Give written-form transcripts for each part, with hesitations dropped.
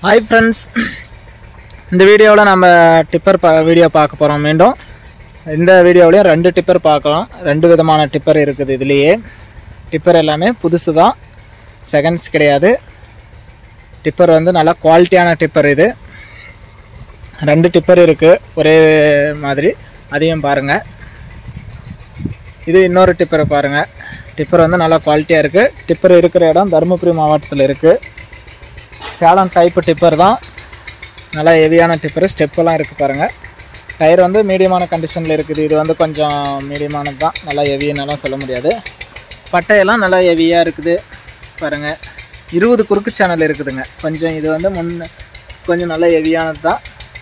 Hi friends, இந்த வீடியோவில் நம்ம டிப்பர் வீடியோ பார்க்க போகிறோம். மீண்டும் இந்த வீடியோவிலையும் ரெண்டு டிப்பர் பார்க்கலாம். ரெண்டு விதமான டிப்பர் இருக்குது. இதுலேயே டிப்பர் எல்லாமே புதுசு தான், செகண்ட்ஸ் கிடையாது. டிப்பர் வந்து நல்லா குவாலிட்டியான டிப்பர். இது ரெண்டு டிப்பர் இருக்குது ஒரே மாதிரி, அதையும் பாருங்கள். இது இன்னொரு டிப்பரை பாருங்கள். டிப்பர் வந்து நல்லா குவாலிட்டியாக இருக்குது. டிப்பர் இருக்கிற இடம் தருமபுரி மாவட்டத்தில் இருக்குது. சேலம் டைப்பு டிப்பர் தான், நல்லா ஹெவியான டிப்பர். ஸ்டெப்பெல்லாம் இருக்குது பாருங்கள். டயர் வந்து மீடியமான கண்டிஷனில் இருக்குது. இது வந்து கொஞ்சம் மீடியமானது தான், நல்லா ஹெவின்னெல்லாம் சொல்ல முடியாது. பட்டையெல்லாம் நல்லா ஹெவியாக இருக்குது பாருங்கள். 20 குறுக்கு சேனல் இருக்குதுங்க. கொஞ்சம் இது வந்து கொஞ்சம் நல்லா ஹெவியானது தான்.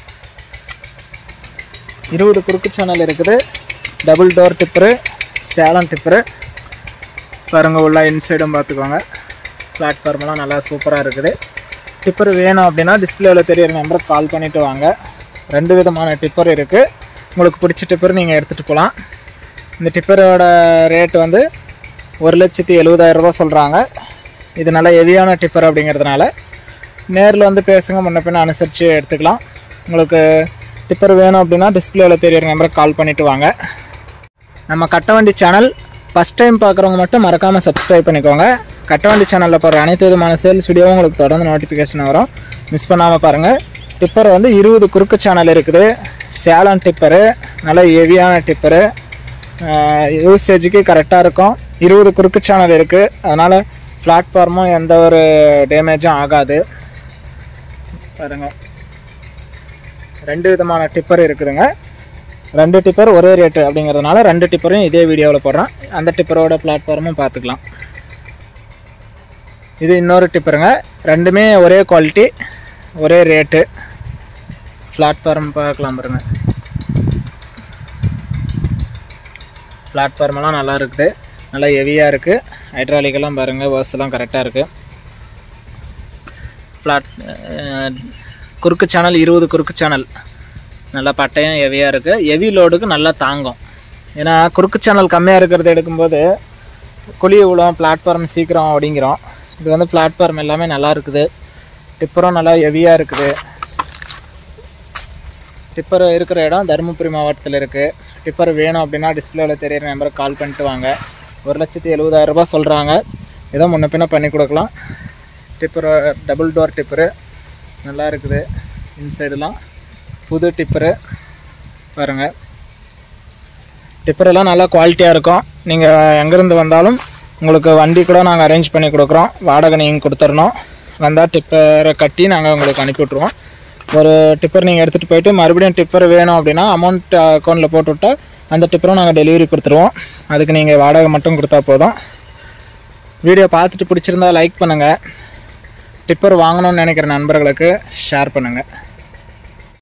20 குறுக்கு சேனல் இருக்குது. Double door tipper, Salem tipper பாருங்கள். உள்ள இன்சைடும் பார்த்துக்கோங்க. பிளாட்ஃபார்மெல்லாம் நல்லா சூப்பராக இருக்குது. டிப்பர் வேணும் அப்படின்னா டிஸ்பிளேவில் தெரியிற நம்பருக்கு கால் பண்ணிவிட்டு வாங்க. ரெண்டு விதமான டிப்பர் இருக்குது. உங்களுக்கு பிடிச்ச டிப்பர் நீங்கள் எடுத்துகிட்டு போகலாம். இந்த டிப்பரோட ரேட் வந்து 1,70,000 ரூபா சொல்கிறாங்க. இது நல்லா ஹெவியான டிப்பர் அப்படிங்கிறதுனால நேரில் வந்து பேசுங்க, முன்ன பின்ன அனுசரித்து எடுத்துக்கலாம். உங்களுக்கு டிப்பர் வேணும் அப்படின்னா டிஸ்பிளேவில் தெரியிற நம்பருக்கு கால் பண்ணிவிட்டு வாங்க. நம்ம கட்டவண்டி சேனல் ஃபஸ்ட் டைம் பார்க்குறவங்க மட்டும் மறக்காமல் சப்ஸ்கிரைப் பண்ணிக்கோங்க. கட்டவண்டி சேனலில் போகிற அனைத்து விதமான சேல்ஸ் வீடியோவும் உங்களுக்கு தொடர்ந்து நோட்டிஃபிகேஷன் வரும். மிஸ் பண்ணாமல் பாருங்கள். டிப்பர் வந்து 20 குறுக்கு சேனல் இருக்குது. சேலம் டிப்பரு, நல்ல ஹெவியான டிப்பரு, யூசேஜுக்கு கரெக்டாக இருக்கும். 20 குறுக்கு சேனல் இருக்குது. அதனால் பிளாட்ஃபார்மும் எந்த ஒரு டேமேஜும் ஆகாது பாருங்கள். ரெண்டு விதமான டிப்பர் இருக்குதுங்க. ரெண்டு டிப்பர் ஒரே ரேட்டு அப்படிங்கிறதுனால ரெண்டு டிப்பரையும் இதே வீடியோவில் போடுறேன். அந்த டிப்பரோட பிளாட்ஃபார்மும் பார்த்துக்கலாம். இது இன்னொரு டிப்பருங்க. ரெண்டுமே ஒரே குவாலிட்டி, ஒரே ரேட்டு. பிளாட்ஃபார்ம் பார்க்கலாம் பாருங்கள். பிளாட்ஃபார்மெல்லாம் நல்லா இருக்குது, நல்லா ஹெவியாக இருக்குது. ஹைட்ராலிக்கெல்லாம் பாருங்கள், வர்ஸ்லாம் கரெக்டாக இருக்குது. குறுக்கு சேனல் 20 குறுக்கு சேனல், நல்லா பட்டையும் ஹெவியாக இருக்குது. ஹெவி லோடுக்கு நல்லா தாங்கும். ஏன்னா குறுக்கு சேனல் கம்மியாக இருக்கிறது எடுக்கும்போது குழி விழும், பிளாட்ஃபார்ம் சீக்கிரம் அப்படிங்கிறோம். இது வந்து பிளாட்ஃபார்ம் எல்லாமே நல்லா இருக்குது. டிப்பரும் நல்லா ஹெவியாக இருக்குது. டிப்பர் இருக்கிற இடம் தருமபுரி மாவட்டத்தில் இருக்குது. டிப்பர் வேணும் அப்படின்னா டிஸ்பிளேவில் தெரியிற நம்பருக்கு கால் பண்ணிட்டு வாங்க. 1,70,000 ரூபா சொல்கிறாங்க. ஏதோ முன்ன பின்ன பண்ணி கொடுக்கலாம். டிப்பரு டபுள் டோர் டிப்பரு நல்லா இருக்குது. இன்சைடெலாம் புது டிப்பரு பாருங்கள். டிப்பரெல்லாம் நல்லா குவாலிட்டியாக இருக்கும். நீங்கள் எங்கேருந்து வந்தாலும் உங்களுக்கு வண்டி கூட நாங்கள் அரேஞ்ச் பண்ணி கொடுக்குறோம். வாடகை நீங்கள் கொடுத்துடணும். வந்தால் டிப்பரை கட்டி நாங்கள் உங்களுக்கு அனுப்பி விட்ருவோம். ஒரு டிப்பர் நீங்கள் எடுத்துகிட்டு போயிட்டு மறுபடியும் டிப்பர் வேணும் அப்படின்னா அமௌண்ட் அக்கௌண்ட்டில் போட்டு விட்டால் அந்த டிப்பரும் நாங்கள் டெலிவரி கொடுத்துருவோம். அதுக்கு நீங்கள் வாடகை மட்டும் கொடுத்தா போதும். வீடியோ பார்த்துட்டு பிடிச்சிருந்தா லைக் பண்ணுங்கள். டிப்பர் வாங்கணும்னு நினைக்கிற நண்பர்களுக்கு ஷேர் பண்ணுங்கள்.